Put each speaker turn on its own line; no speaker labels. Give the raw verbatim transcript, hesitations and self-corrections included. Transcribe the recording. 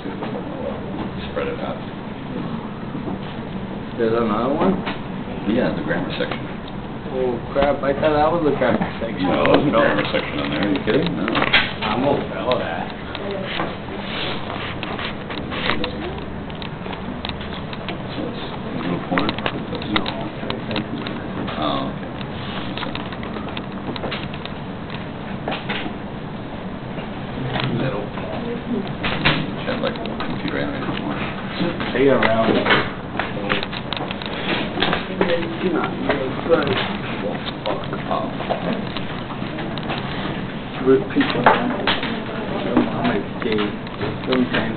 too. Spread it out.
There's another one?
Yeah, the grammar section.
Oh crap, I thought that was the grammar section.
No, there's a grammar section on there. Are you kidding? No.
I'm gonna spell that.
So it's in the little corner.
No, thank you.
Oh, okay.
Little.
Had like a computer animated one.
Stay around. Not really good.
Oh.
Good people. I'm a gay. Sometimes